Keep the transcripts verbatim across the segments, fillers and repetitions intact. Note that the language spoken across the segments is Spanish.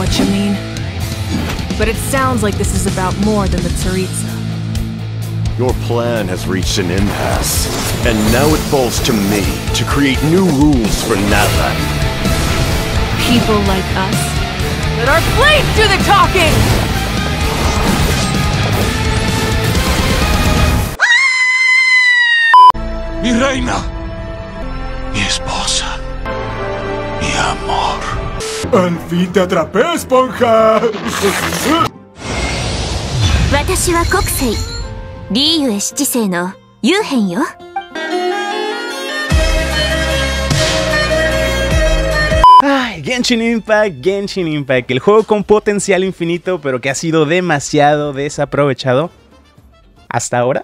what you mean. But it sounds like this is about more than the Tsaritsa. Your plan has reached an impasse, and now it falls to me to create new rules for Natlan. People like us? Let our blades do the talking! Mi reina, mi esposa, mi amor. ¡Al fin te atrapé, esponja! 私は国聖リーユエ七世のユーヘンよ。 Ay, Genshin Impact, Genshin Impact, el juego con potencial infinito, pero que ha sido demasiado desaprovechado hasta ahora.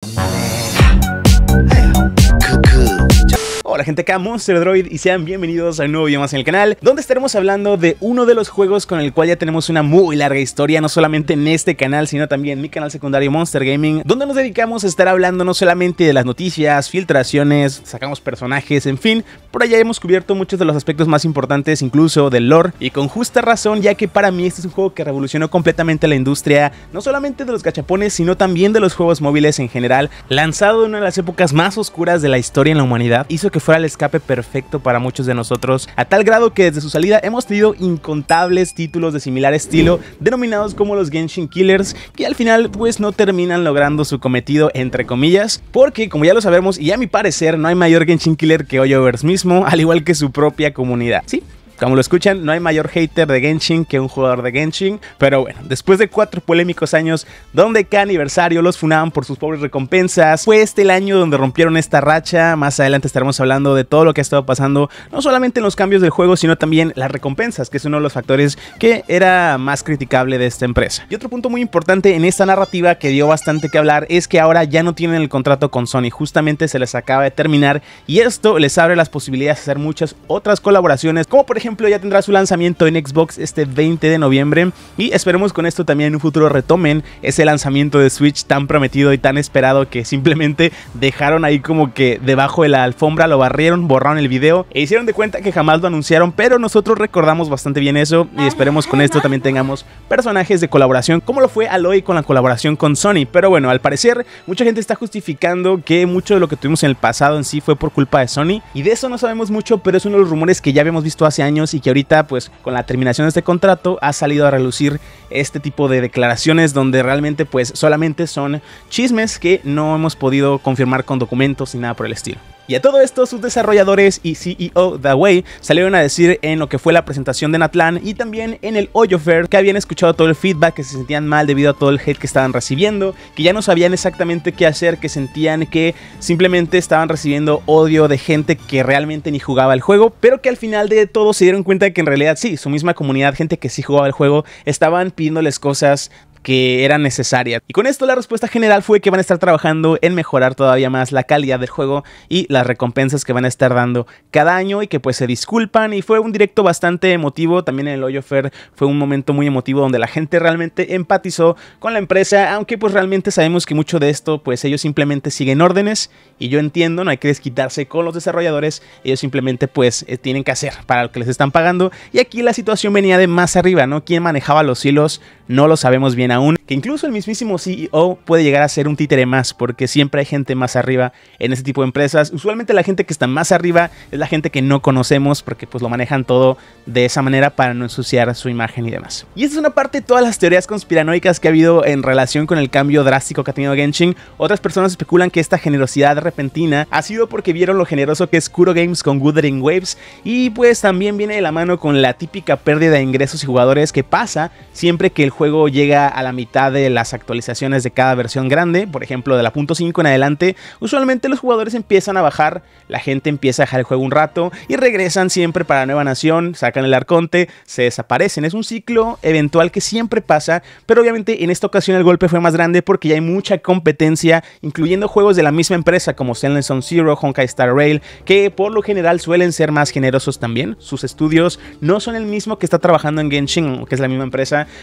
Hola gente, acá Monster Droid y sean bienvenidos a un nuevo video más en el canal, donde estaremos hablando de uno de los juegos con el cual ya tenemos una muy larga historia, no solamente en este canal, sino también en mi canal secundario Monster Gaming, donde nos dedicamos a estar hablando no solamente de las noticias, filtraciones, sacamos personajes, en fin, por allá hemos cubierto muchos de los aspectos más importantes, incluso del lore, y con justa razón, ya que para mí este es un juego que revolucionó completamente la industria, no solamente de los gachapones, sino también de los juegos móviles en general, lanzado en una de las épocas más oscuras de la historia en la humanidad, hizo que fuera el escape perfecto para muchos de nosotros, a tal grado que desde su salida hemos tenido incontables títulos de similar estilo, denominados como los Genshin Killers, que al final pues no terminan logrando su cometido, entre comillas, porque como ya lo sabemos y a mi parecer no hay mayor Genshin Killer que Hoyoverse mismo, al igual que su propia comunidad. Sí, como lo escuchan, no hay mayor hater de Genshin que un jugador de Genshin, pero bueno, después de cuatro polémicos años donde cada aniversario los funaban por sus pobres recompensas, fue este el año donde rompieron esta racha. Más adelante estaremos hablando de todo lo que ha estado pasando, no solamente en los cambios del juego, sino también las recompensas, que es uno de los factores que era más criticable de esta empresa. Y otro punto muy importante en esta narrativa que dio bastante que hablar es que ahora ya no tienen el contrato con Sony, justamente se les acaba de terminar, y esto les abre las posibilidades de hacer muchas otras colaboraciones, como por ejemplo ya tendrá su lanzamiento en Xbox este veinte de noviembre, y esperemos con esto también en un futuro retomen ese lanzamiento de Switch tan prometido y tan esperado que simplemente dejaron ahí como que debajo de la alfombra, lo barrieron, borraron el video e hicieron de cuenta que jamás lo anunciaron, pero nosotros recordamos bastante bien eso y esperemos con esto también tengamos personajes de colaboración como lo fue Aloy con la colaboración con Sony. Pero bueno, al parecer mucha gente está justificando que mucho de lo que tuvimos en el pasado en sí fue por culpa de Sony, y de eso no sabemos mucho, pero es uno de los rumores que ya habíamos visto hace años y que ahorita pues con la terminación de este contrato ha salido a relucir este tipo de declaraciones donde realmente pues solamente son chismes que no hemos podido confirmar con documentos ni nada por el estilo. Y a todo esto, sus desarrolladores y C E O Dawei salieron a decir en lo que fue la presentación de Natlan y también en el Hoyoverse que habían escuchado todo el feedback, que se sentían mal debido a todo el hate que estaban recibiendo, que ya no sabían exactamente qué hacer, que sentían que simplemente estaban recibiendo odio de gente que realmente ni jugaba el juego, pero que al final de todo se dieron cuenta de que en realidad sí, su misma comunidad, gente que sí jugaba el juego, estaban pidiéndoles cosas que eran necesarias. Y con esto la respuesta general fue que van a estar trabajando en mejorar todavía más la calidad del juego y las recompensas que van a estar dando cada año, y que pues se disculpan. Y fue un directo bastante emotivo, también en el Hoyoverse fue un momento muy emotivo donde la gente realmente empatizó con la empresa, aunque pues realmente sabemos que mucho de esto pues ellos simplemente siguen órdenes, y yo entiendo, no hay que desquitarse con los desarrolladores, ellos simplemente pues eh, tienen que hacer para lo que les están pagando, y aquí la situación venía de más arriba, ¿no? ¿Quién manejaba los hilos? No lo sabemos bien aún, que incluso el mismísimo C E O puede llegar a ser un títere más, porque siempre hay gente más arriba en este tipo de empresas. Usualmente la gente que está más arriba es la gente que no conocemos, porque pues lo manejan todo de esa manera para no ensuciar su imagen y demás. Y esta es una parte de todas las teorías conspiranoicas que ha habido en relación con el cambio drástico que ha tenido Genshin. Otras personas especulan que esta generosidad repentina ha sido porque vieron lo generoso que es Kuro Games con Wuthering Waves, y pues también viene de la mano con la típica pérdida de ingresos y jugadores que pasa siempre que el juego llega a la mitad de las actualizaciones de cada versión grande. Por ejemplo, de la punto cinco en adelante, usualmente los jugadores empiezan a bajar, la gente empieza a dejar el juego un rato y regresan siempre para Nueva Nación, sacan el arconte, se desaparecen. Es un ciclo eventual que siempre pasa, pero obviamente en esta ocasión el golpe fue más grande porque ya hay mucha competencia, incluyendo juegos de la misma empresa como Zenless Zone Zero, Honkai Star Rail, que por lo general suelen ser más generosos también. Sus estudios no son el mismo que está trabajando en Genshin, que es la misma empresa, entonces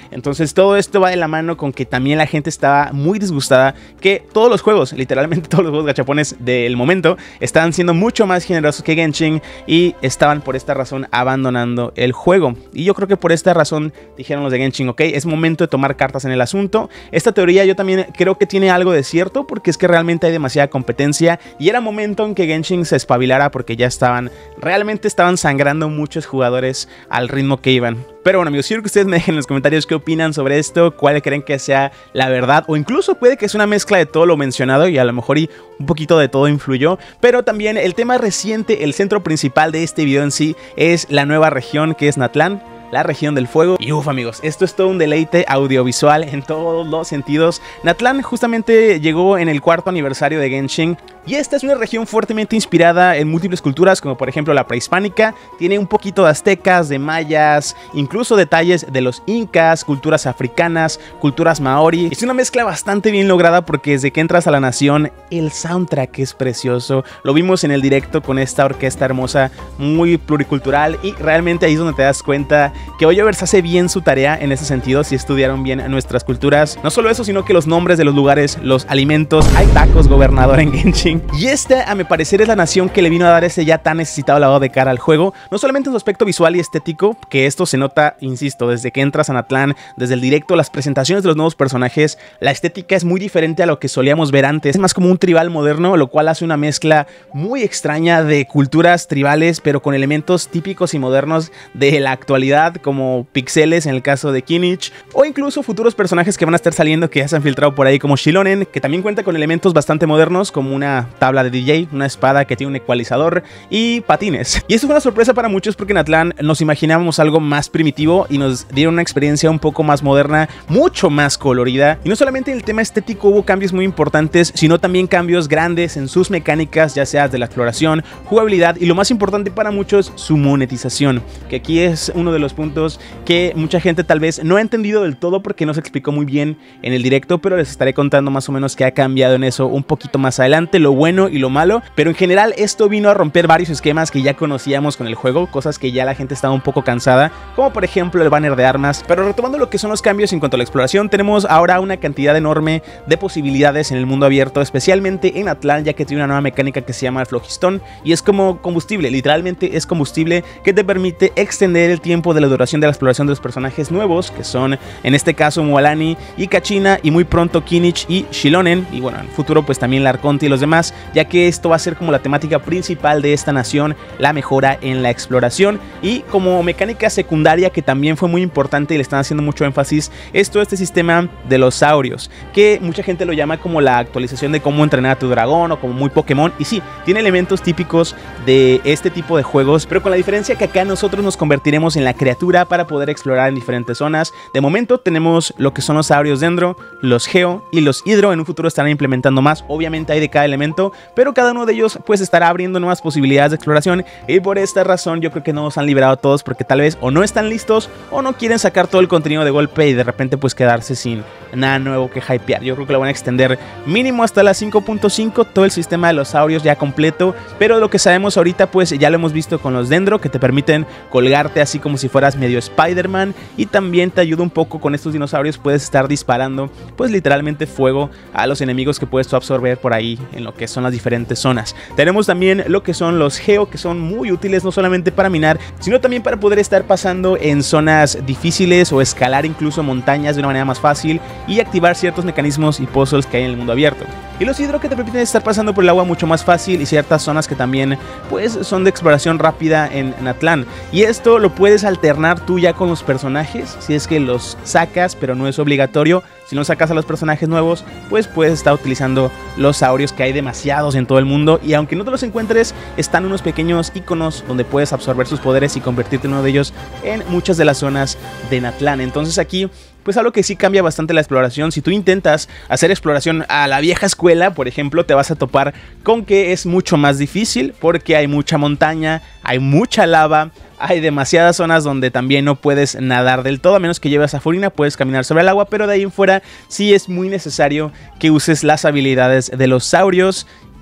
pues todo esto va de la mano con que también la gente estaba muy disgustada que todos los juegos, literalmente todos los juegos gachapones del momento, estaban siendo mucho más generosos que Genshin y estaban por esta razón abandonando el juego. Y yo creo que por esta razón dijeron los de Genshin, ok, es momento de tomar cartas en el asunto. Esta teoría yo también creo que tiene algo de cierto, porque es que realmente hay demasiada competencia y era momento en que Genshin se espabilara, porque ya estaban, realmente estaban sangrando muchos jugadores al ritmo que iban. Pero bueno, amigos, quiero que ustedes me dejen en los comentarios qué opinan sobre esto, cuál creen que sea la verdad, o incluso puede que sea una mezcla de todo lo mencionado y a lo mejor y un poquito de todo influyó. Pero también el tema reciente, el centro principal de este video en sí, es la nueva región que es Natlan, la región del fuego. Y uff, amigos, esto es todo un deleite audiovisual en todos los sentidos. Natlan justamente llegó en el cuarto aniversario de Genshin. Y esta es una región fuertemente inspirada en múltiples culturas, como por ejemplo la prehispánica. Tiene un poquito de aztecas, de mayas, incluso detalles de los incas, culturas africanas, culturas maori. Es una mezcla bastante bien lograda porque desde que entras a la nación, el soundtrack es precioso. Lo vimos en el directo con esta orquesta hermosa, muy pluricultural, y realmente ahí es donde te das cuenta que Hoyoverse hace bien su tarea en ese sentido, si estudiaron bien nuestras culturas. No solo eso, sino que los nombres de los lugares, los alimentos, hay tacos gobernador en Genshin. Y esta, a mi parecer, es la nación que le vino a dar ese ya tan necesitado lavado de cara al juego. No solamente en su aspecto visual y estético, que esto se nota, insisto, desde que entras a Natlan, desde el directo, las presentaciones de los nuevos personajes, la estética es muy diferente a lo que solíamos ver antes. Es más como un tribal moderno, lo cual hace una mezcla muy extraña de culturas tribales, pero con elementos típicos y modernos de la actualidad, como pixeles en el caso de Kinich, o incluso futuros personajes que van a estar saliendo que ya se han filtrado por ahí, como Xilonen, que también cuenta con elementos bastante modernos, como una tabla de D J, una espada que tiene un ecualizador y patines. Y esto fue una sorpresa para muchos porque en Natlan nos imaginábamos algo más primitivo y nos dieron una experiencia un poco más moderna, mucho más colorida. Y no solamente en el tema estético hubo cambios muy importantes, sino también cambios grandes en sus mecánicas, ya sea de la exploración, jugabilidad y lo más importante para muchos, su monetización, que aquí es uno de los puntos que mucha gente tal vez no ha entendido del todo porque no se explicó muy bien en el directo, pero les estaré contando más o menos qué ha cambiado en eso un poquito más adelante, lo bueno y lo malo. Pero en general esto vino a romper varios esquemas que ya conocíamos con el juego, cosas que ya la gente estaba un poco cansada, como por ejemplo el banner de armas. Pero retomando lo que son los cambios en cuanto a la exploración, tenemos ahora una cantidad enorme de posibilidades en el mundo abierto, especialmente en Natlan, ya que tiene una nueva mecánica que se llama el Flogistón, y es como combustible, literalmente es combustible que te permite extender el tiempo de la duración de la exploración de los personajes nuevos, que son en este caso Mualani y Kachina, y muy pronto Kinich y Xilonen, y bueno, en el futuro pues también Larconte y los demás, ya que esto va a ser como la temática principal de esta nación, la mejora en la exploración. Y como mecánica secundaria que también fue muy importante y le están haciendo mucho énfasis, es todo este sistema de los saurios, que mucha gente lo llama como la actualización de cómo entrenar a tu dragón o como muy Pokémon, y sí, tiene elementos típicos de este tipo de juegos, pero con la diferencia que acá nosotros nos convertiremos en la criatura para poder explorar en diferentes zonas. De momento tenemos lo que son los saurios dendro, los geo y los hidro. En un futuro estarán implementando más, obviamente hay de cada elemento, pero cada uno de ellos pues estará abriendo nuevas posibilidades de exploración, y por esta razón yo creo que no nos han liberado a todos porque tal vez o no están listos o no quieren sacar todo el contenido de golpe y de repente pues quedarse sin nada nuevo que hypear. Yo creo que lo van a extender mínimo hasta la cinco punto cinco, todo el sistema de los saurios ya completo, pero lo que sabemos ahorita pues ya lo hemos visto con los dendro, que te permiten colgarte así como si fueras medio Spider-Man, y también te ayuda un poco con estos dinosaurios, puedes estar disparando pues literalmente fuego a los enemigos que puedes tú absorber por ahí en lo que son las diferentes zonas. Tenemos también lo que son los geo, que son muy útiles no solamente para minar, sino también para poder estar pasando en zonas difíciles o escalar incluso montañas de una manera más fácil y activar ciertos mecanismos y puzzles que hay en el mundo abierto. Y los hidro, que te permiten estar pasando por el agua mucho más fácil, y ciertas zonas que también pues son de exploración rápida en Natlan. Y esto lo puedes alternar tú ya con los personajes, si es que los sacas, pero no es obligatorio. Si no sacas a los personajes nuevos, pues puedes estar utilizando los saurios, que hay demasiados en todo el mundo, y aunque no te los encuentres, están unos pequeños iconos donde puedes absorber sus poderes y convertirte en uno de ellos en muchas de las zonas de Natlan. Entonces aquí pues algo que sí cambia bastante la exploración. Si tú intentas hacer exploración a la vieja escuela, por ejemplo, te vas a topar con que es mucho más difícil porque hay mucha montaña, hay mucha lava, hay demasiadas zonas donde también no puedes nadar del todo, a menos que lleves a Furina, puedes caminar sobre el agua, pero de ahí en fuera sí es muy necesario que uses las habilidades de los saurios.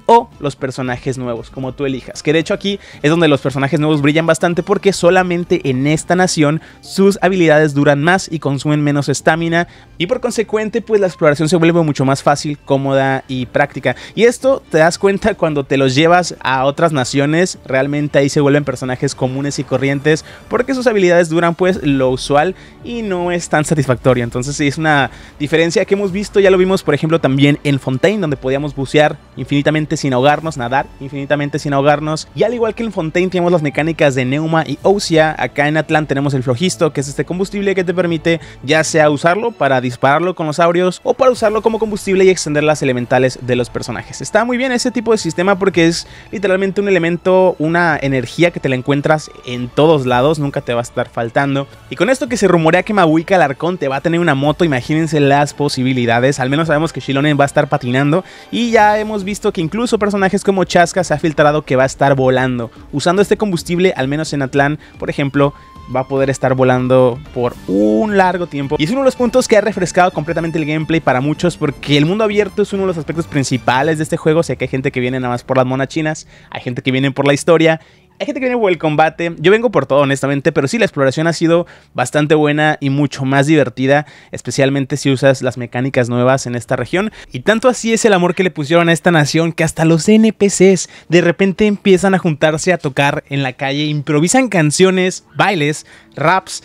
o los personajes nuevos, como tú elijas. Que de hecho aquí es donde los personajes nuevos brillan bastante, porque solamente en esta nación sus habilidades duran más y consumen menos estamina, y por consecuente pues la exploración se vuelve mucho más fácil, cómoda y práctica. Y esto te das cuenta cuando te los llevas a otras naciones. Realmente ahí se vuelven personajes comunes y corrientes, porque sus habilidades duran pues lo usual y no es tan satisfactorio. Entonces sí, es una diferencia que hemos visto. Ya lo vimos por ejemplo también en Fontaine, donde podíamos bucear infinitamente sin ahogarnos, nadar infinitamente sin ahogarnos, y al igual que en Fontaine tenemos las mecánicas de Neuma y Ousia, acá en Atlan tenemos el Flojisto, que es este combustible que te permite ya sea usarlo para dispararlo con los Aurios o para usarlo como combustible y extender las elementales de los personajes. Está muy bien ese tipo de sistema porque es literalmente un elemento, una energía que te la encuentras en todos lados, nunca te va a estar faltando. Y con esto que se rumorea que Mabuika el Arcón te va a tener una moto, imagínense las posibilidades. Al menos sabemos que Xilonen va a estar patinando, y ya hemos visto que incluso personajes como Chasca se ha filtrado que va a estar volando. Usando este combustible, al menos en Atlan, por ejemplo, va a poder estar volando por un largo tiempo. Y es uno de los puntos que ha refrescado completamente el gameplay para muchos, porque el mundo abierto es uno de los aspectos principales de este juego. Sé que hay gente que viene nada más por las monas chinas, hay gente que viene por la historia, hay gente que viene por el combate. Yo vengo por todo, honestamente, pero sí, la exploración ha sido bastante buena y mucho más divertida, especialmente si usas las mecánicas nuevas en esta región. Y tanto así es el amor que le pusieron a esta nación que hasta los N P Cs de repente empiezan a juntarse a tocar en la calle, improvisan canciones, bailes, raps.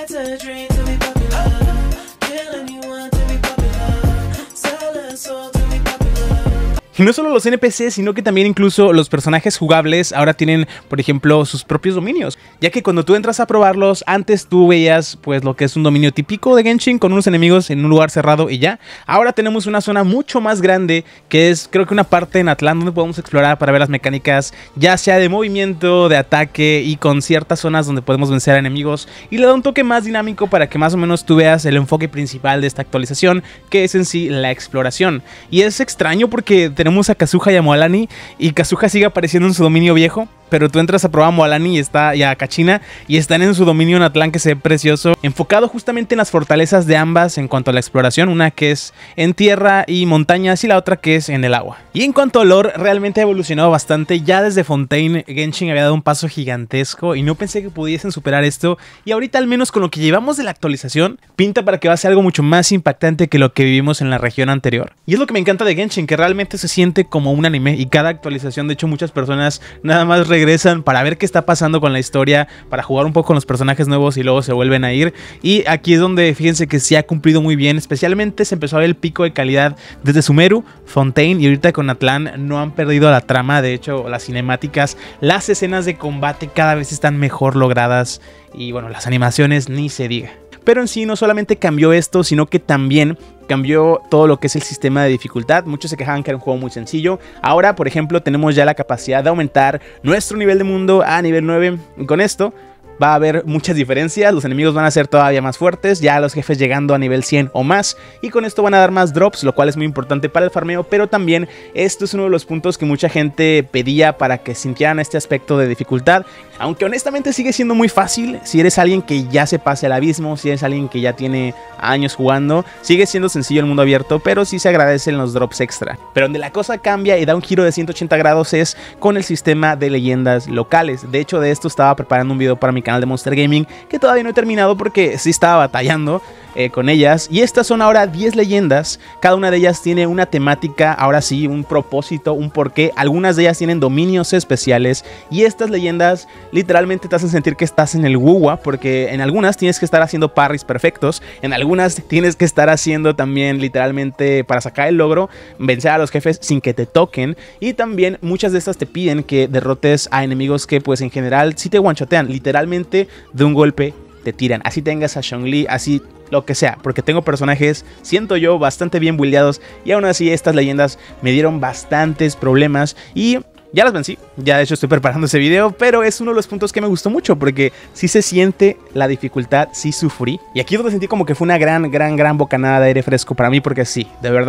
Y no solo los N P Cs, sino que también incluso los personajes jugables ahora tienen, por ejemplo, sus propios dominios. Ya que cuando tú entras a probarlos, antes tú veías pues lo que es un dominio típico de Genshin, con unos enemigos en un lugar cerrado y ya. Ahora tenemos una zona mucho más grande, que es creo que una parte en Atlan donde podemos explorar para ver las mecánicas, ya sea de movimiento, de ataque, y con ciertas zonas donde podemos vencer a enemigos. Y le da un toque más dinámico para que más o menos tú veas el enfoque principal de esta actualización, que es en sí la exploración. Y es extraño porque tenemos a Kazuha y a Moalani, y Kazuha sigue apareciendo en su dominio viejo, pero tú entras a probar a Moalani y, está, y a Kachina, y están en su dominio en Atlan, que se ve precioso, enfocado justamente en las fortalezas de ambas en cuanto a la exploración, una que es en tierra y montañas y la otra que es en el agua. Y en cuanto al lore, realmente ha evolucionado bastante. Ya desde Fontaine, Genshin había dado un paso gigantesco y no pensé que pudiesen superar esto, y ahorita al menos con lo que llevamos de la actualización, pinta para que va a ser algo mucho más impactante que lo que vivimos en la región anterior. Y es lo que me encanta de Genshin, que realmente se siente como un anime, y cada actualización, de hecho muchas personas nada más regresan regresan para ver qué está pasando con la historia, para jugar un poco con los personajes nuevos y luego se vuelven a ir. Y aquí es donde fíjense que sí ha cumplido muy bien, especialmente se empezó a ver el pico de calidad desde Sumeru, Fontaine, y ahorita con Atlan no han perdido la trama. De hecho, las cinemáticas, las escenas de combate cada vez están mejor logradas, y bueno, las animaciones ni se diga. Pero en sí no solamente cambió esto, sino que también cambió todo lo que es el sistema de dificultad. Muchos se quejaban que era un juego muy sencillo. Ahora, por ejemplo, tenemos ya la capacidad de aumentar nuestro nivel de mundo a nivel nueve. Y con esto va a haber muchas diferencias, los enemigos van a ser todavía más fuertes, ya los jefes llegando a nivel cien o más, y con esto van a dar más drops, lo cual es muy importante para el farmeo. Pero también esto es uno de los puntos que mucha gente pedía para que sintieran este aspecto de dificultad, aunque honestamente sigue siendo muy fácil. Si eres alguien que ya se pase al abismo, si eres alguien que ya tiene años jugando, sigue siendo sencillo el mundo abierto, pero sí se agradecen los drops extra. Pero donde la cosa cambia y da un giro de ciento ochenta grados es con el sistema de leyendas locales. De hecho, de esto estaba preparando un video para mi canal de Monster Gaming, que todavía no he terminado porque sí estaba batallando eh, con ellas. Y estas son ahora diez leyendas, cada una de ellas tiene una temática, ahora sí, un propósito, un porqué. Algunas de ellas tienen dominios especiales, y estas leyendas literalmente te hacen sentir que estás en el WuWa, porque en algunas tienes que estar haciendo parries perfectos, en algunas tienes que estar haciendo también literalmente, para sacar el logro, vencer a los jefes sin que te toquen. Y también muchas de estas te piden que derrotes a enemigos que pues en general sí te one-shotean, literalmente de un golpe te tiran, así tengas a Zhongli, así lo que sea, porque tengo personajes, siento yo, bastante bien buildeados, y aún así estas leyendas me dieron bastantes problemas y ya las vencí. Ya de hecho estoy preparando ese video, pero es uno de los puntos que me gustó mucho, porque sí se siente la dificultad, sí sufrí, y aquí es donde sentí como que fue una gran, gran, gran bocanada de aire fresco para mí, porque sí, de verdad,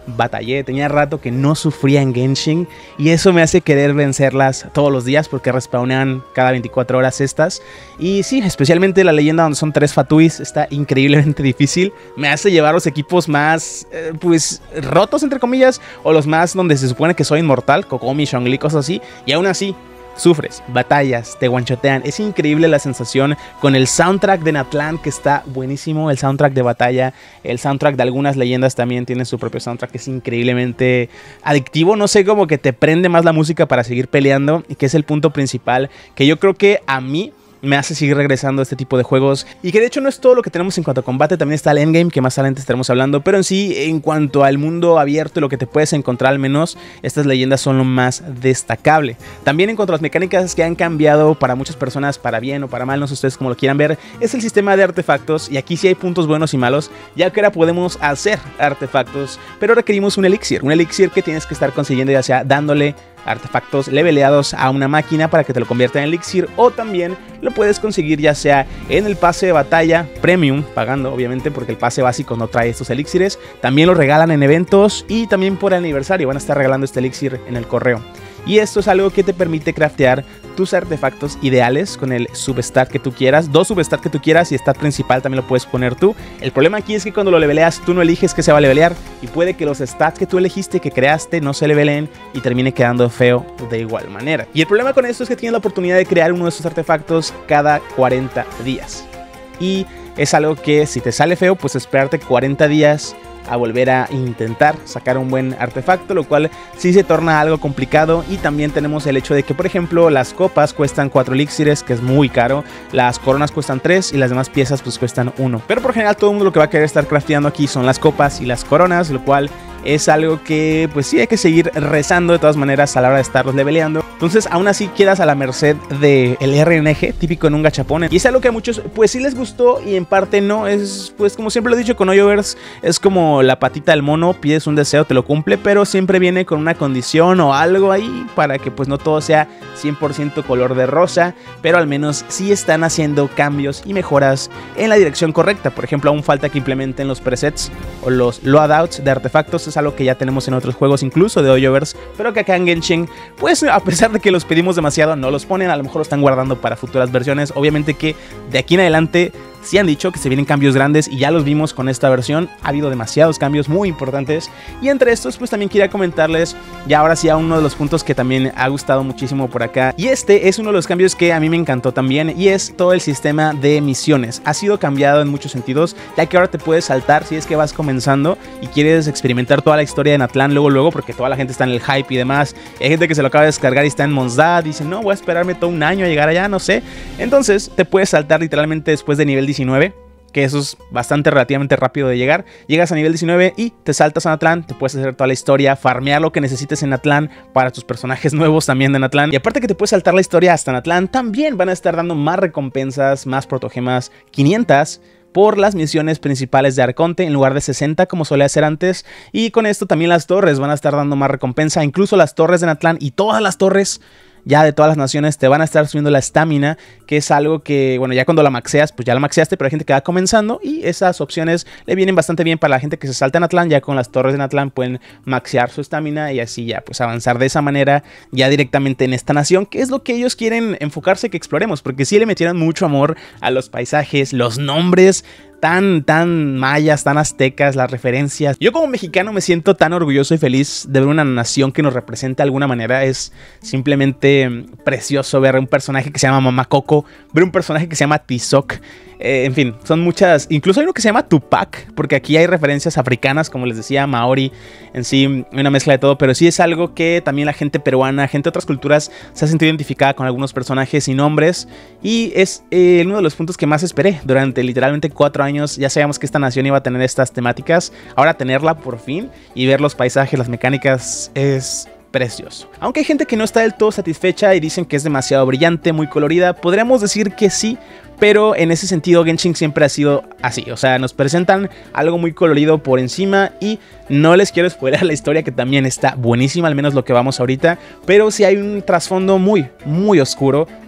batallé, tenía rato que no sufría en Genshin y eso me hace querer vencerlas todos los días porque respawnean cada veinticuatro horas estas. Y sí, especialmente la leyenda donde son tres Fatuis está increíblemente difícil, me hace llevar los equipos más, eh, pues, rotos entre comillas, o los más donde se supone que soy inmortal, Kokomi, Zhongli, cosas así, y aún así sufres, batallas, te guanchotean. Es increíble la sensación con el soundtrack de Natlan, que está buenísimo. El soundtrack de batalla, el soundtrack de algunas leyendas también tiene su propio soundtrack, que es increíblemente adictivo. No sé, como que te prende más la música para seguir peleando, y que es el punto principal que yo creo que a mí me hace seguir regresando a este tipo de juegos. Y que de hecho no es todo lo que tenemos en cuanto a combate, también está el endgame, que más adelante estaremos hablando. Pero en sí, en cuanto al mundo abierto y lo que te puedes encontrar, al menos estas leyendas son lo más destacable. También en cuanto a las mecánicas que han cambiado para muchas personas, para bien o para mal, no sé ustedes cómo lo quieran ver, es el sistema de artefactos. Y aquí sí hay puntos buenos y malos, ya que ahora podemos hacer artefactos, pero requerimos un elixir, un elixir que tienes que estar consiguiendo, ya sea dándole artefactos leveleados a una máquina para que te lo convierta en elixir, o también lo puedes conseguir ya sea en el pase de batalla premium, pagando obviamente porque el pase básico no trae estos elixires. También lo regalan en eventos y también por aniversario van a estar regalando este elixir en el correo. Y esto es algo que te permite craftear tus artefactos ideales con el substat que tú quieras, dos substat que tú quieras, y stat principal también lo puedes poner tú. El problema aquí es que cuando lo leveleas tú no eliges que se va a levelear, y puede que los stats que tú elegiste, que creaste, no se leveleen y termine quedando feo de igual manera. Y el problema con esto es que tienes la oportunidad de crear uno de estos artefactos cada cuarenta días. Y es algo que si te sale feo, pues esperarte cuarenta días a volver a intentar sacar un buen artefacto, lo cual sí se torna algo complicado. Y también tenemos el hecho de que, por ejemplo, las copas cuestan cuatro elixires, que es muy caro, las coronas cuestan tres y las demás piezas pues cuestan uno. Pero por general todo el mundo lo que va a querer estar crafteando aquí son las copas y las coronas, lo cual es algo que pues sí hay que seguir rezando de todas maneras a la hora de estarlos leveleando. Entonces aún así quedas a la merced del R N G típico en un gachapón, y es algo que a muchos pues sí les gustó y en parte no. Es pues como siempre lo he dicho con Hoyoverse, es como la patita del mono, pides un deseo, te lo cumple, pero siempre viene con una condición o algo ahí para que pues no todo sea cien por ciento color de rosa, pero al menos sí están haciendo cambios y mejoras en la dirección correcta. Por ejemplo, aún falta que implementen los presets o los loadouts de artefactos, es algo que ya tenemos en otros juegos incluso de Hoyoverse, pero que acá en Genshin pues a pesar de que los pedimos demasiado no los ponen, a lo mejor lo están guardando para futuras versiones. Obviamente que de aquí en adelante sí han dicho que se vienen cambios grandes y ya los vimos con esta versión. Ha habido demasiados cambios muy importantes, y entre estos pues también quería comentarles ya ahora sí a uno de los puntos que también ha gustado muchísimo por acá, y este es uno de los cambios que a mí me encantó también, y es todo el sistema de misiones. Ha sido cambiado en muchos sentidos, ya que ahora te puedes saltar si es que vas comenzando y quieres experimentar toda la historia de Natlan luego luego, porque toda la gente está en el hype y demás. Hay gente que se lo acaba de descargar y está en Mondstadt, dice no, voy a esperarme todo un año a llegar allá, no sé. Entonces te puedes saltar literalmente después de nivel diecinueve, que eso es bastante relativamente rápido de llegar. Llegas a nivel diecinueve y te saltas a Natlan, te puedes hacer toda la historia, farmear lo que necesites en Natlan para tus personajes nuevos también de Natlan. Y aparte que te puedes saltar la historia hasta Natlan, también van a estar dando más recompensas, más protogemas, quinientas por las misiones principales de Arconte en lugar de sesenta como solía ser antes. Y con esto también las torres van a estar dando más recompensa, incluso las torres de Natlan y todas las torres ya de todas las naciones te van a estar subiendo la estamina, que es algo que, bueno, ya cuando la maxeas, pues ya la maxeaste, pero hay gente que va comenzando y esas opciones le vienen bastante bien para la gente que se salta en Natlan. Ya con las torres de Natlan pueden maxear su estamina y así ya pues avanzar de esa manera ya directamente en esta nación, que es lo que ellos quieren enfocarse que exploremos, porque sí le metieron mucho amor a los paisajes, los nombres tan, tan mayas, tan aztecas, las referencias. Yo como mexicano me siento tan orgulloso y feliz de ver una nación que nos representa de alguna manera. Es simplemente precioso ver un personaje que se llama Mamá Coco, ver un personaje que se llama Tizoc. Eh, en fin, son muchas, incluso hay uno que se llama Tupac, porque aquí hay referencias africanas, como les decía, maori, en sí, una mezcla de todo, pero sí es algo que también la gente peruana, gente de otras culturas, se ha sentido identificada con algunos personajes y nombres, y es eh, uno de los puntos que más esperé durante literalmente cuatro años. Ya sabíamos que esta nación iba a tener estas temáticas, ahora tenerla por fin y ver los paisajes, las mecánicas es precioso. Aunque hay gente que no está del todo satisfecha y dicen que es demasiado brillante, muy colorida, podríamos decir que sí, pero en ese sentido Genshin siempre ha sido así, o sea, nos presentan algo muy colorido por encima y no les quiero spoiler la historia, que también está buenísima, al menos lo que vamos ahorita, pero sí hay un trasfondo muy, muy oscuro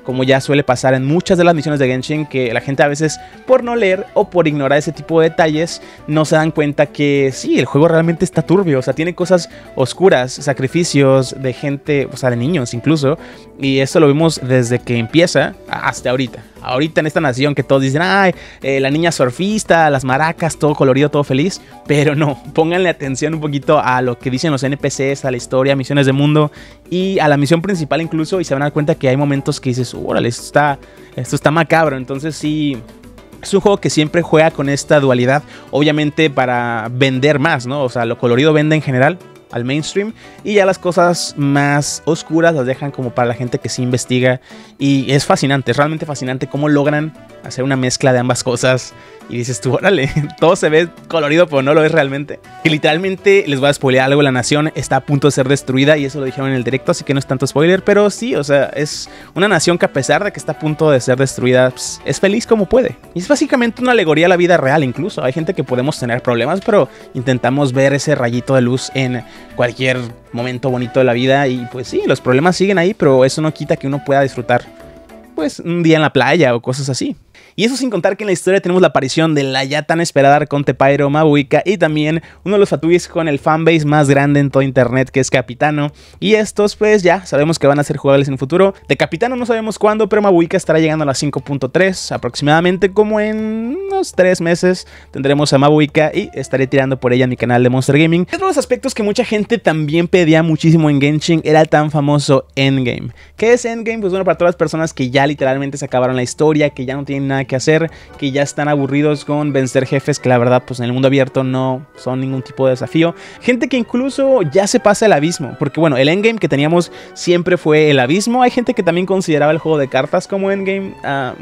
como ya suele pasar en muchas de las misiones de Genshin, que la gente a veces por no leer o por ignorar ese tipo de detalles no se dan cuenta que sí, el juego realmente está turbio, o sea, tiene cosas oscuras, sacrificios de gente, o sea, de niños incluso, y esto lo vimos desde que empieza hasta ahorita. Ahorita en esta nación que todos dicen, ay, eh, la niña surfista, las maracas, todo colorido, todo feliz, pero no, pónganle atención un poquito a lo que dicen los N P Cs, a la historia, misiones de mundo y a la misión principal incluso, y se van a dar cuenta que hay momentos que dices, órale, esto está, esto está macabro. Entonces sí, es un juego que siempre juega con esta dualidad, obviamente para vender más, ¿no? O sea, lo colorido vende en general al mainstream, y ya las cosas más oscuras las dejan como para la gente que sí investiga, y es fascinante, es realmente fascinante cómo logran hacer una mezcla de ambas cosas, y dices tú, órale, todo se ve colorido pero no lo es realmente. Y literalmente les voy a spoilear algo, la nación está a punto de ser destruida, y eso lo dijeron en el directo, así que no es tanto spoiler, pero sí, o sea, es una nación que a pesar de que está a punto de ser destruida, pues, es feliz como puede, y es básicamente una alegoría a la vida real. Incluso hay gente que podemos tener problemas, pero intentamos ver ese rayito de luz en cualquier momento bonito de la vida, y pues sí, los problemas siguen ahí, pero eso no quita que uno pueda disfrutar pues un día en la playa o cosas así. Y eso sin contar que en la historia tenemos la aparición de la ya tan esperada Arconte Pyro Mabuika, y también uno de los fatubis con el fanbase más grande en todo internet, que es Capitano. Y estos pues ya sabemos que van a ser jugables en el futuro. De Capitano no sabemos cuándo, pero Mabuika estará llegando a la cinco punto tres aproximadamente, como en unos tres meses tendremos a Mabuika, y estaré tirando por ella en mi canal de Monster Gaming. Otro de los aspectos que mucha gente también pedía muchísimo en Genshin era el tan famoso Endgame. ¿Qué es Endgame? Pues bueno, para todas las personas que ya literalmente se acabaron la historia, que ya no tienen nada que hacer, que ya están aburridos con vencer jefes que la verdad pues en el mundo abierto no son ningún tipo de desafío, gente que incluso ya se pasa el abismo, porque bueno, el endgame que teníamos siempre fue el abismo. Hay gente que también consideraba el juego de cartas como endgame, uh,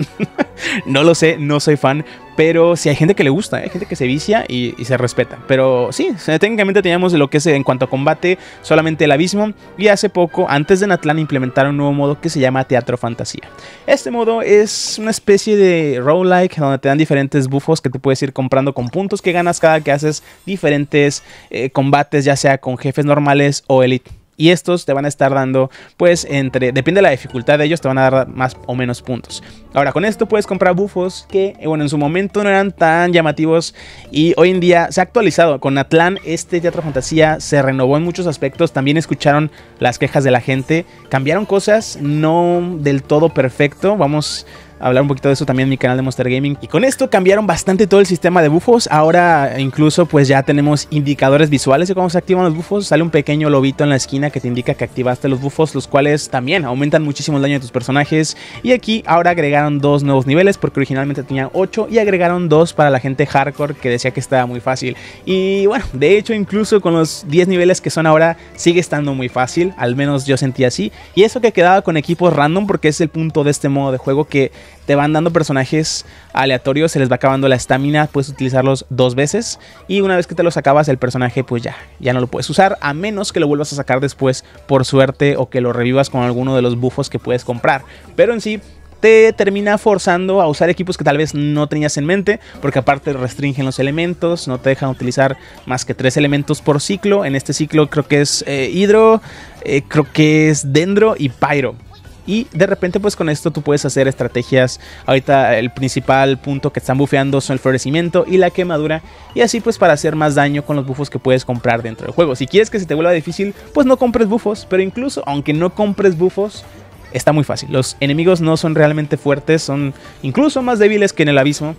no lo sé, no soy fan, pero sí hay gente que le gusta, hay gente que se vicia y, y se respeta. Pero sí, técnicamente teníamos lo que es en cuanto a combate solamente el abismo, y hace poco, antes de Natlan, implementaron un nuevo modo que se llama Teatro Fantasía. Este modo es una especie de roguelike donde te dan diferentes buffos que te puedes ir comprando con puntos que ganas cada que haces diferentes eh, combates, ya sea con jefes normales o elite. Y estos te van a estar dando, pues, entre, depende de la dificultad de ellos, te van a dar más o menos puntos. Ahora, con esto puedes comprar buffos que, bueno, en su momento no eran tan llamativos, y hoy en día se ha actualizado. Con Natlan, este Teatro Fantasía se renovó en muchos aspectos. También escucharon las quejas de la gente, cambiaron cosas, no del todo perfecto. Vamos a hablar un poquito de eso también en mi canal de Monster Gaming. Y con esto cambiaron bastante todo el sistema de buffos. Ahora incluso pues ya tenemos indicadores visuales de cómo se activan los buffos. Sale un pequeño lobito en la esquina que te indica que activaste los buffos, los cuales también aumentan muchísimo el daño de tus personajes. Y aquí ahora agregaron dos nuevos niveles, porque originalmente tenían ocho, y agregaron dos para la gente hardcore que decía que estaba muy fácil. Y bueno, de hecho incluso con los diez niveles que son ahora sigue estando muy fácil, al menos yo sentí así. Y eso que quedaba con equipos random, porque es el punto de este modo de juego, que te van dando personajes aleatorios, se les va acabando la estamina, puedes utilizarlos dos veces, y una vez que te los acabas el personaje pues ya, ya no lo puedes usar, a menos que lo vuelvas a sacar después por suerte, o que lo revivas con alguno de los buffos que puedes comprar. Pero en sí te termina forzando a usar equipos que tal vez no tenías en mente, porque aparte restringen los elementos, no te dejan utilizar más que tres elementos por ciclo. En este ciclo creo que es eh, hidro, eh, creo que es dendro y pyro. Y de repente pues con esto tú puedes hacer estrategias. Ahorita el principal punto que están bufeando son el florecimiento y la quemadura, y así pues para hacer más daño con los buffos que puedes comprar dentro del juego. Si quieres que se te vuelva difícil, pues no compres buffos, pero incluso aunque no compres buffos, está muy fácil. Los enemigos no son realmente fuertes, son incluso más débiles que en el abismo.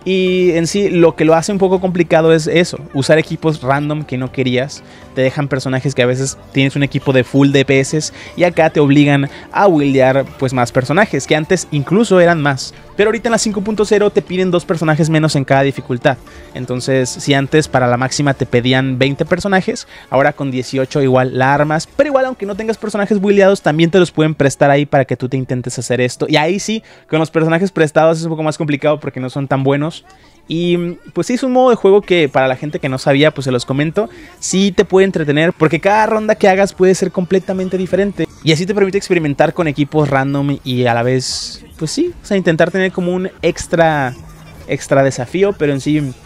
Y en sí lo que lo hace un poco complicado es eso, usar equipos random que no querías. Te dejan personajes que a veces tienes un equipo de full D P S, y acá te obligan a buildear pues más personajes, que antes incluso eran más. Pero ahorita en la cinco punto cero te piden dos personajes menos en cada dificultad. Entonces si antes para la máxima te pedían veinte personajes, ahora con dieciocho igual la armas. Pero igual aunque no tengas personajes buildeados, también te los pueden prestar ahí para que tú te intentes hacer esto. Y ahí sí, con los personajes prestados es un poco más complicado porque no son tan buenos. Y pues sí, es un modo de juego que para la gente que no sabía, pues se los comento, sí te puede entretener, porque cada ronda que hagas puede ser completamente diferente. Y así te permite experimentar con equipos random y a la vez, pues sí, o sea, intentar tener como un extra, extra desafío, pero en sí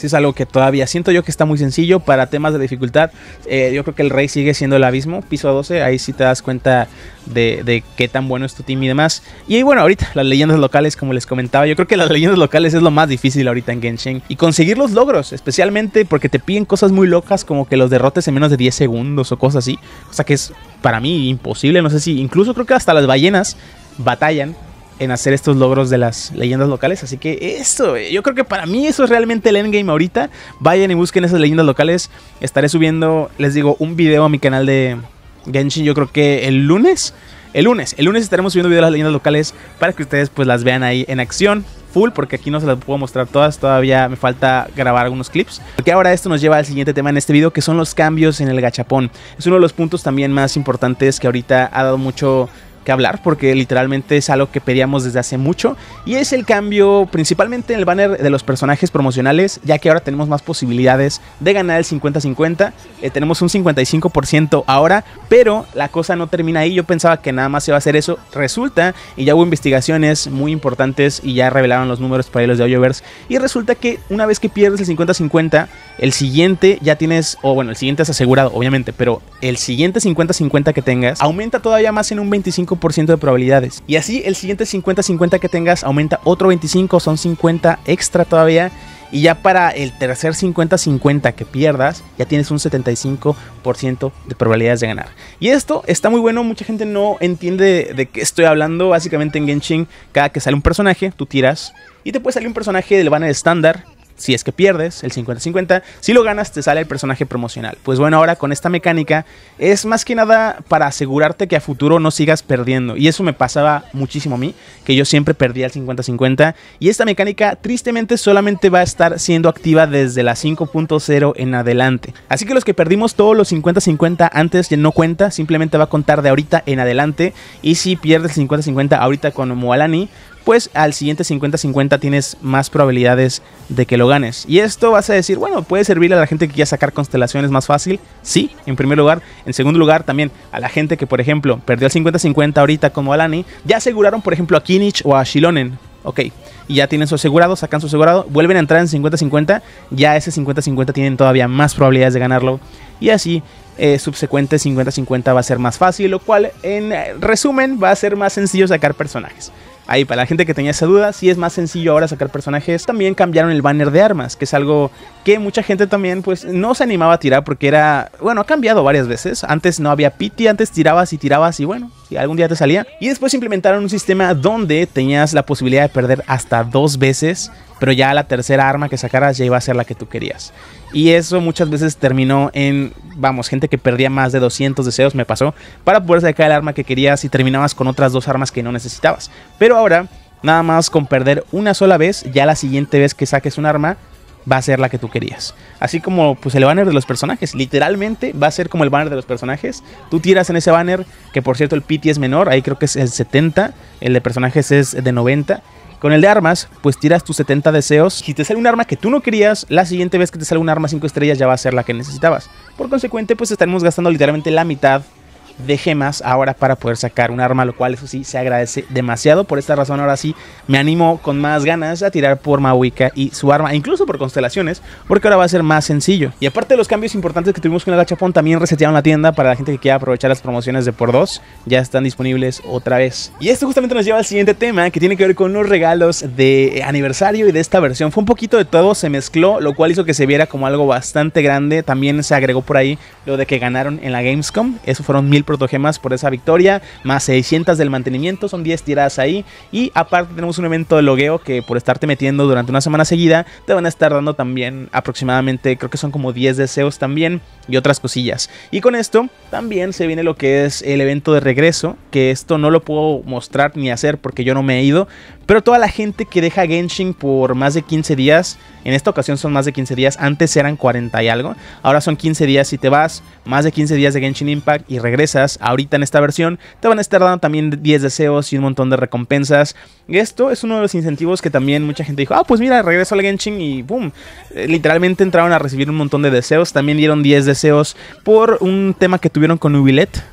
sí es algo que todavía siento yo que está muy sencillo para temas de dificultad. Eh, yo creo que el rey sigue siendo el abismo, piso doce, ahí sí te das cuenta de, de qué tan bueno es tu team y demás. Y bueno, ahorita las leyendas locales, como les comentaba, yo creo que las leyendas locales es lo más difícil ahorita en Genshin. Y conseguir los logros, especialmente porque te piden cosas muy locas como que los derrotes en menos de diez segundos o cosas así. Cosa que es para mí imposible, no sé si, incluso creo que hasta las ballenas batallan en hacer estos logros de las leyendas locales. Así que esto, yo creo que para mí eso es realmente el endgame ahorita. Vayan y busquen esas leyendas locales. Estaré subiendo, les digo, un video a mi canal de Genshin, yo creo que el lunes. El lunes, el lunes estaremos subiendo videos de las leyendas locales para que ustedes pues las vean ahí en acción full, porque aquí no se las puedo mostrar todas, todavía me falta grabar algunos clips. Porque ahora esto nos lleva al siguiente tema en este video, que son los cambios en el gachapón. Es uno de los puntos también más importantes que ahorita ha dado mucho que hablar, porque literalmente es algo que pedíamos desde hace mucho, y es el cambio principalmente en el banner de los personajes promocionales, ya que ahora tenemos más posibilidades de ganar el cincuenta cincuenta. Eh, tenemos un cincuenta y cinco por ciento ahora, pero la cosa no termina ahí. Yo pensaba que nada más se iba a hacer eso, resulta, y ya hubo investigaciones muy importantes y ya revelaron los números para los de Hoyoverse, y resulta que una vez que pierdes el cincuenta cincuenta, el siguiente ya tienes, o bueno, el siguiente es asegurado obviamente, pero el siguiente cincuenta cincuenta que tengas aumenta todavía más en un veinticinco por ciento de probabilidades, y así el siguiente cincuenta cincuenta que tengas aumenta otro veinticinco, son cincuenta extra todavía, y ya para el tercer cincuenta cincuenta que pierdas ya tienes un setenta y cinco por ciento de probabilidades de ganar. Y esto está muy bueno, mucha gente no entiende de, de qué estoy hablando. Básicamente en Genshin, cada que sale un personaje, tú tiras y te puede salir un personaje del banner estándar. Si es que pierdes el cincuenta cincuenta, si lo ganas te sale el personaje promocional. Pues bueno, ahora con esta mecánica es más que nada para asegurarte que a futuro no sigas perdiendo. Y eso me pasaba muchísimo a mí, que yo siempre perdía el cincuenta cincuenta. Y esta mecánica tristemente solamente va a estar siendo activa desde la cinco punto cero en adelante. Así que los que perdimos todos los cincuenta cincuenta antes ya no cuenta, simplemente va a contar de ahorita en adelante. Y si pierdes el cincuenta cincuenta ahorita con Mualani, pues al siguiente cincuenta cincuenta tienes más probabilidades de que lo ganes. Y esto vas a decir, bueno, puede servirle a la gente que quiera sacar constelaciones más fácil. Sí, en primer lugar. En segundo lugar, también a la gente que, por ejemplo, perdió el cincuenta cincuenta ahorita con Mualani, ya aseguraron, por ejemplo, a Kinich o a Shilonen. Ok, y ya tienen su asegurado, sacan su asegurado, vuelven a entrar en cincuenta cincuenta, ya ese cincuenta cincuenta tienen todavía más probabilidades de ganarlo. Y así, eh, subsecuente cincuenta cincuenta va a ser más fácil, lo cual, en resumen, va a ser más sencillo sacar personajes. Ahí, para la gente que tenía esa duda, sí es más sencillo ahora sacar personajes. También cambiaron el banner de armas, que es algo que mucha gente también pues no se animaba a tirar porque era, bueno, ha cambiado varias veces. Antes no había pity, antes tirabas y tirabas y bueno, si algún día te salía. Y después implementaron un sistema donde tenías la posibilidad de perder hasta dos veces, pero ya la tercera arma que sacaras ya iba a ser la que tú querías. Y eso muchas veces terminó en, vamos, gente que perdía más de doscientos deseos, me pasó, para poder sacar el arma que querías y terminabas con otras dos armas que no necesitabas. Pero ahora, nada más con perder una sola vez, ya la siguiente vez que saques un arma va a ser la que tú querías. Así como pues el banner de los personajes, literalmente va a ser como el banner de los personajes. Tú tiras en ese banner, que por cierto el pity es menor, ahí creo que es el setenta, el de personajes es de noventa. Con el de armas, pues tiras tus setenta deseos. Si te sale un arma que tú no querías, la siguiente vez que te sale un arma cinco estrellas ya va a ser la que necesitabas. Por consecuente, pues estaremos gastando literalmente la mitad de gemas ahora para poder sacar un arma, lo cual eso sí se agradece demasiado. Por esta razón ahora sí me animo con más ganas a tirar por Mahuika y su arma, incluso por constelaciones, porque ahora va a ser más sencillo. Y aparte de los cambios importantes que tuvimos con el gachapón, también resetearon la tienda para la gente que quiera aprovechar las promociones de por dos, ya están disponibles otra vez. Y esto justamente nos lleva al siguiente tema, que tiene que ver con los regalos de aniversario y de esta versión. Fue un poquito de todo, se mezcló, lo cual hizo que se viera como algo bastante grande. También se agregó por ahí lo de que ganaron en la Gamescom, eso fueron mil protogemas por esa victoria, más seiscientas del mantenimiento, son diez tiradas ahí. Y aparte tenemos un evento de logueo que por estarte metiendo durante una semana seguida te van a estar dando también aproximadamente, creo que son como diez deseos también y otras cosillas. Y con esto también se viene lo que es el evento de regreso, que esto no lo puedo mostrar ni hacer porque yo no me he ido, pero toda la gente que deja Genshin por más de quince días, en esta ocasión son más de quince días, antes eran cuarenta y algo, ahora son quince días. Si te vas más de quince días de Genshin Impact y regresas ahorita en esta versión, te van a estar dando también diez deseos y un montón de recompensas. Esto es uno de los incentivos que también mucha gente dijo, ah, pues mira, regreso al Genshin y boom, eh, literalmente entraron a recibir un montón de deseos. También dieron diez deseos por un tema que tuvieron con Ubilet,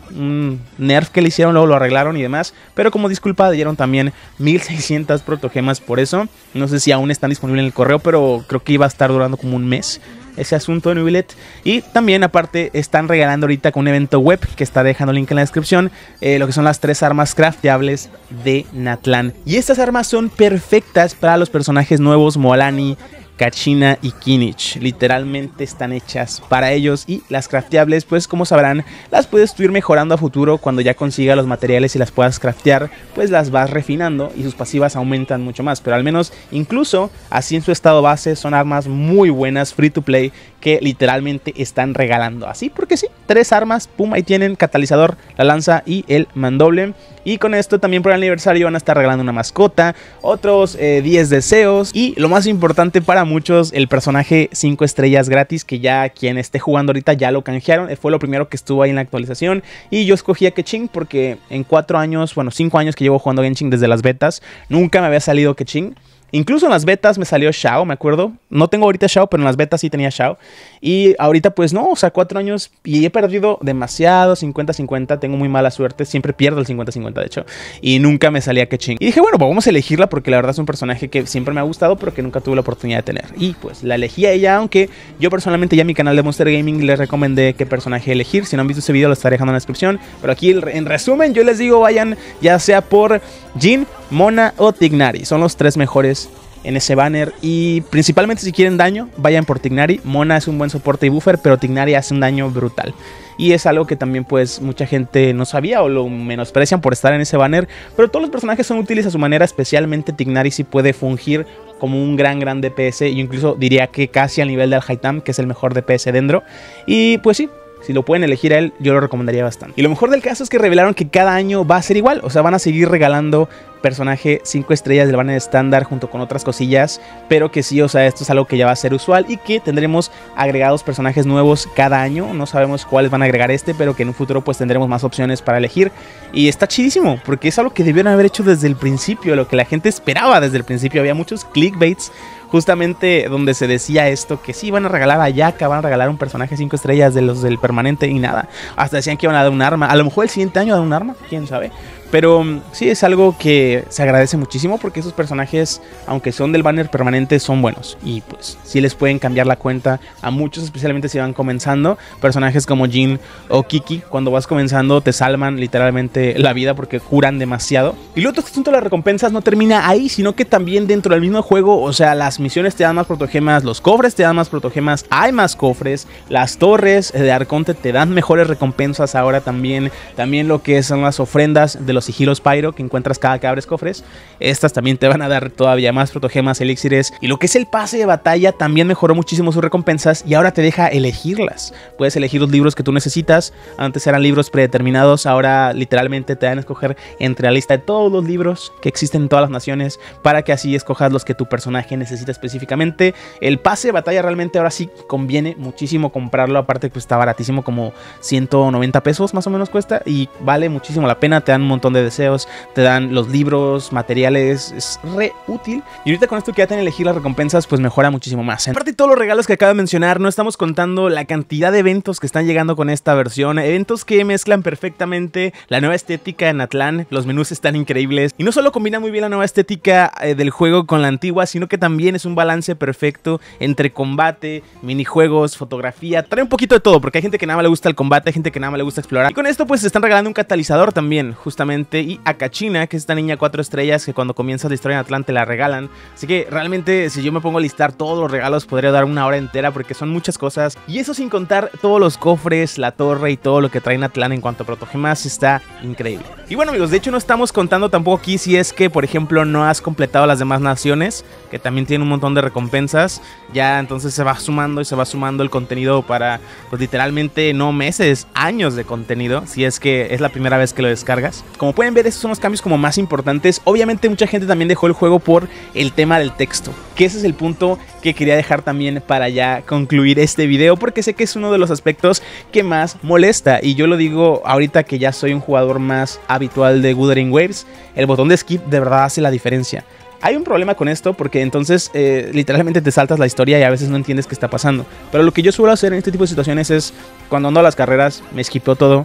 un nerf que le hicieron, luego lo arreglaron y demás, pero como disculpa dieron también mil seiscientas protogemas por eso. No sé si aún están disponibles en el correo, pero creo que iba a estar durando como un mes ese asunto de Nubilet. Y también aparte están regalando ahorita con un evento web que está dejando el link en la descripción, eh, lo que son las tres armas crafteables de Natlan. Y estas armas son perfectas para los personajes nuevos Moalani, Kachina y Kinich. Literalmente están hechas para ellos, y las crafteables, pues como sabrán, las puedes tú ir mejorando a futuro. Cuando ya consigas los materiales y las puedas craftear, pues las vas refinando y sus pasivas aumentan mucho más. Pero al menos incluso así en su estado base son armas muy buenas, free to play, que literalmente están regalando. Así porque sí, tres armas, pum, ahí tienen catalizador, la lanza y el mandoble. Y con esto también por el aniversario van a estar regalando una mascota, otros eh, diez deseos, y lo más importante para muchos, el personaje cinco estrellas gratis, que ya quien esté jugando ahorita ya lo canjearon. Fue lo primero que estuvo ahí en la actualización, y yo escogí a Keqing porque en cuatro años, bueno, cinco años que llevo jugando Genshin desde las betas, nunca me había salido Keqing. Incluso en las betas me salió Xiao, me acuerdo. No tengo ahorita Xiao, pero en las betas sí tenía Xiao. Y ahorita pues no, o sea, cuatro años y he perdido demasiado, cincuenta cincuenta. Tengo muy mala suerte, siempre pierdo el cincuenta cincuenta de hecho. Y nunca me salía Keqing. Y dije, bueno, pues vamos a elegirla porque la verdad es un personaje que siempre me ha gustado, pero que nunca tuve la oportunidad de tener. Y pues la elegí a ella, aunque yo personalmente ya en mi canal de Monster Gaming les recomendé qué personaje elegir. Si no han visto ese video lo estaré dejando en la descripción. Pero aquí en resumen yo les digo, vayan ya sea por Jhin, Mona o Tighnari. Son los tres mejores en ese banner, y principalmente si quieren daño, vayan por Tighnari. Mona es un buen soporte y buffer, pero Tighnari hace un daño brutal. Y es algo que también pues mucha gente no sabía o lo menosprecian por estar en ese banner. Pero todos los personajes son útiles a su manera, especialmente Tighnari sí puede fungir como un gran gran D P S. Yo incluso diría que casi al nivel del Alhaitham, que es el mejor D P S dentro. Y pues sí, si lo pueden elegir a él, yo lo recomendaría bastante. Y lo mejor del caso es que revelaron que cada año va a ser igual. O sea, van a seguir regalando personaje cinco estrellas del banner estándar junto con otras cosillas, pero que sí, o sea, esto es algo que ya va a ser usual y que tendremos agregados personajes nuevos cada año. No sabemos cuáles van a agregar este, pero que en un futuro pues tendremos más opciones para elegir, y está chidísimo porque es algo que debieron haber hecho desde el principio, lo que la gente esperaba desde el principio. Había muchos clickbaits justamente donde se decía esto, que sí, van a regalar a Yaka, van a regalar un personaje cinco estrellas de los del permanente, y nada, hasta decían que iban a dar un arma. A lo mejor el siguiente año dan un arma, quién sabe. Pero sí, es algo que se agradece muchísimo porque esos personajes, aunque son del banner permanente, son buenos. Y pues sí les pueden cambiar la cuenta a muchos, especialmente si van comenzando. Personajes como Jhin o Kiki, cuando vas comenzando te salvan literalmente la vida porque curan demasiado. Y luego este asunto de las recompensas no termina ahí, sino que también dentro del mismo juego, o sea, las misiones te dan más protogemas, los cofres te dan más protogemas, hay más cofres, las torres de Arconte te dan mejores recompensas ahora también. También lo que son las ofrendas de los sigilos Pyro que encuentras cada que abres cofres, estas también te van a dar todavía más protogemas, elixires. Y lo que es el pase de batalla también mejoró muchísimo sus recompensas y ahora te deja elegirlas. Puedes elegir los libros que tú necesitas. Antes eran libros predeterminados, ahora literalmente te dan a escoger entre la lista de todos los libros que existen en todas las naciones, para que así escojas los que tu personaje necesita específicamente. El pase de batalla realmente ahora sí conviene muchísimo comprarlo, aparte que está baratísimo, como ciento noventa pesos más o menos cuesta, y vale muchísimo la pena. Te dan un montón de deseos, te dan los libros, materiales, es re útil. Y ahorita con esto que ya te dan a elegir las recompensas, pues mejora muchísimo más. Aparte de todos los regalos que acabo de mencionar, no estamos contando la cantidad de eventos que están llegando con esta versión, eventos que mezclan perfectamente la nueva estética de Natlan. Los menús están increíbles y no solo combina muy bien la nueva estética eh, del juego con la antigua, sino que también es un balance perfecto entre combate, minijuegos, fotografía. Trae un poquito de todo, porque hay gente que nada más le gusta el combate, hay gente que nada más le gusta explorar. Y con esto pues se están regalando un catalizador también, justamente, y a Kachina, que es esta niña cuatro estrellas que cuando comienzas la historia en Natlan te la regalan. Así que realmente si yo me pongo a listar todos los regalos podría dar una hora entera porque son muchas cosas, y eso sin contar todos los cofres, la torre y todo lo que trae Natlan en cuanto a protogemas. Está increíble. Y bueno amigos, de hecho no estamos contando tampoco aquí si es que por ejemplo no has completado las demás naciones, que también tienen un montón de recompensas. Ya entonces se va sumando y se va sumando el contenido para pues literalmente no meses, años de contenido, si es que es la primera vez que lo descargas. Como pueden ver, estos son los cambios como más importantes. Obviamente mucha gente también dejó el juego por el tema del texto, que ese es el punto que quería dejar también para ya concluir este video, porque sé que es uno de los aspectos que más molesta. Y yo lo digo ahorita que ya soy un jugador más habitual de Wuthering Waves, el botón de skip de verdad hace la diferencia. Hay un problema con esto porque entonces eh, literalmente te saltas la historia y a veces no entiendes qué está pasando. Pero lo que yo suelo hacer en este tipo de situaciones es, cuando ando a las carreras, me skipeo todo,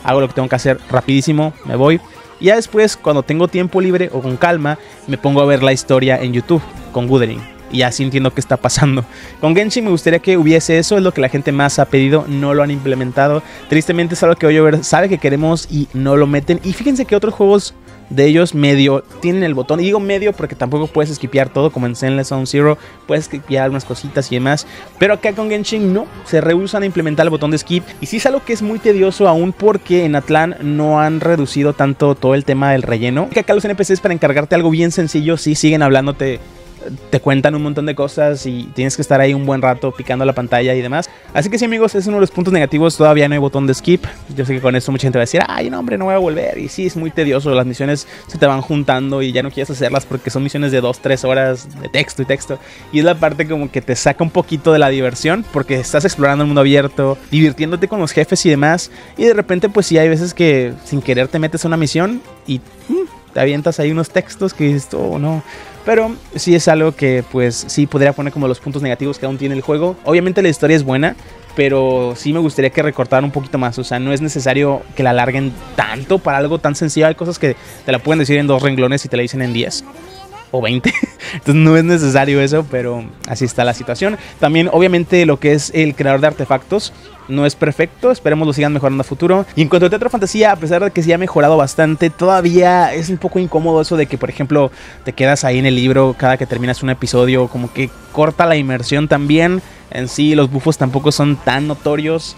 hago lo que tengo que hacer rapidísimo, me voy. Y ya después, cuando tengo tiempo libre o con calma, me pongo a ver la historia en YouTube con Wuthering. Y así entiendo qué está pasando. Con Genshin me gustaría que hubiese eso, es lo que la gente más ha pedido, no lo han implementado. Tristemente es algo que Hoyoverse sabe que queremos y no lo meten. Y fíjense que otros juegos de ellos medio tienen el botón, y digo medio porque tampoco puedes skipear todo, como en Zenless Zone Zero, puedes skipear algunas cositas y demás, pero acá con Genshin no, se rehusan a implementar el botón de skip, y sí es algo que es muy tedioso aún porque en Atlan no han reducido tanto todo el tema del relleno, que acá los N P Cs para encargarte algo bien sencillo sí siguen hablándote, te cuentan un montón de cosas y tienes que estar ahí un buen rato picando la pantalla y demás. Así que sí, amigos, es uno de los puntos negativos. Todavía no hay botón de skip. Yo sé que con esto mucha gente va a decir, ay, no, hombre, no voy a volver. Y sí, es muy tedioso. Las misiones se te van juntando y ya no quieres hacerlas porque son misiones de dos, tres horas de texto y texto. Y es la parte como que te saca un poquito de la diversión porque estás explorando el mundo abierto, divirtiéndote con los jefes y demás. Y de repente, pues sí, hay veces que sin querer te metes a una misión y mm, te avientas ahí unos textos que dices, oh, no. Pero sí es algo que pues sí podría poner como los puntos negativos que aún tiene el juego. Obviamente la historia es buena, pero sí me gustaría que recortaran un poquito más. O sea, no es necesario que la alarguen tanto para algo tan sencillo. Hay cosas que te la pueden decir en dos renglones y te la dicen en diez o veinte. Entonces no es necesario eso, pero así está la situación. También obviamente lo que es el creador de artefactos no es perfecto, esperemos lo sigan mejorando a futuro. Y en cuanto a Teatro Fantasía, a pesar de que sí ha mejorado bastante, todavía es un poco incómodo eso de que, por ejemplo, te quedas ahí en el libro cada que terminas un episodio, como que corta la inmersión también. En sí, los buffos tampoco son tan notorios.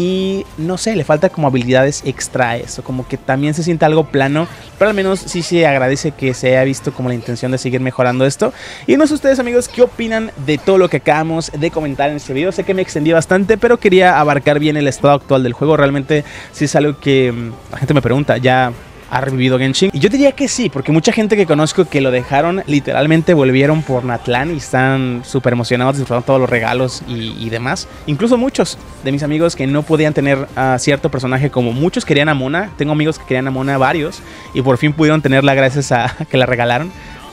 Y no sé, le falta como habilidades extra a eso, como que también se siente algo plano, pero al menos sí se agradece que se haya visto como la intención de seguir mejorando esto. Y no sé ustedes, amigos, ¿qué opinan de todo lo que acabamos de comentar en este video? Sé que me extendí bastante, pero quería abarcar bien el estado actual del juego. Realmente sí es algo que mmm, la gente me pregunta, ¿ya ha revivido Genshin? Y yo diría que sí, porque mucha gente que conozco que lo dejaron, literalmente volvieron por Natlan y están súper emocionados disfrutando todos los regalos y, y demás. Incluso muchos de mis amigos que no podían tener a cierto personaje, como muchos querían a Mona. Tengo amigos que querían a Mona, varios, y por fin pudieron tenerla gracias a que la regalaron.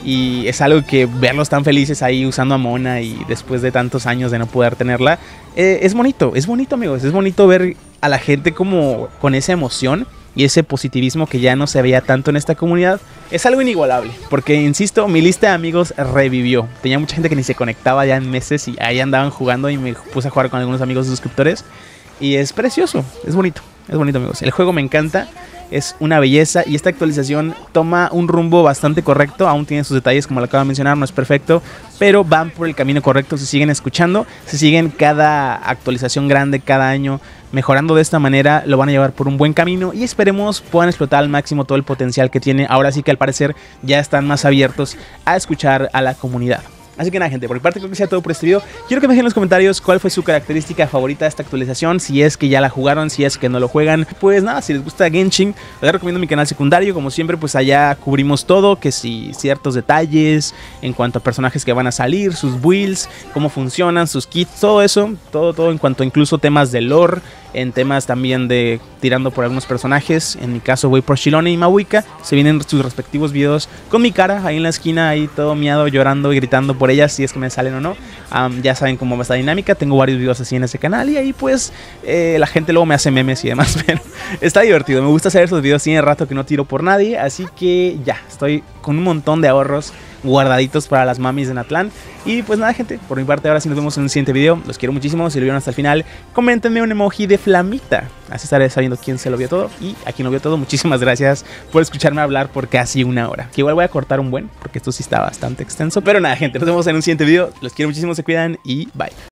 Y es algo que verlos tan felices ahí usando a Mona y después de tantos años de no poder tenerla, eh, es bonito, es bonito, amigos. Es bonito ver a la gente como con esa emoción y ese positivismo que ya no se veía tanto en esta comunidad. Es algo inigualable, porque insisto, mi lista de amigos revivió. Tenía mucha gente que ni se conectaba ya en meses y ahí andaban jugando y me puse a jugar con algunos amigos suscriptores. Y es precioso, es bonito, es bonito, amigos. El juego me encanta, es una belleza y esta actualización toma un rumbo bastante correcto. Aún tiene sus detalles, como lo acabo de mencionar, no es perfecto, pero van por el camino correcto. Se siguen escuchando, se siguen cada actualización grande, cada año mejorando de esta manera, lo van a llevar por un buen camino y esperemos puedan explotar al máximo todo el potencial que tiene. Ahora sí que al parecer ya están más abiertos a escuchar a la comunidad. Así que nada, gente, por mi parte creo que sea todo por este video. Quiero que me dejen en los comentarios cuál fue su característica favorita de esta actualización. Si es que ya la jugaron, si es que no lo juegan. Pues nada, si les gusta Genshin, les recomiendo mi canal secundario. Como siempre, pues allá cubrimos todo. Que si ciertos detalles en cuanto a personajes que van a salir, sus builds, cómo funcionan, sus kits, todo eso. Todo, todo en cuanto a incluso temas de lore. En temas también de tirando por algunos personajes. En mi caso voy por Shilone y Mawika. Se vienen sus respectivos videos con mi cara ahí en la esquina, ahí todo miado, llorando y gritando por ellas, si es que me salen o no. Um, ya saben cómo va esta dinámica. Tengo varios videos así en ese canal y ahí pues eh, la gente luego me hace memes y demás. Pero está divertido, me gusta hacer esos videos. Tiene rato que no tiro por nadie, así que ya, estoy con un montón de ahorros guardaditos para las mamis de Natlan. Y pues nada, gente, por mi parte ahora sí nos vemos en un siguiente video. Los quiero muchísimo, si lo vieron hasta el final, coméntenme un emoji de flamita, así estaré sabiendo quién se lo vio todo. Y a quien lo vio todo, muchísimas gracias por escucharme hablar por casi una hora, que igual voy a cortar un buen, porque esto sí está bastante extenso. Pero nada, gente, nos vemos en un siguiente video. Los quiero muchísimo, se cuidan y bye.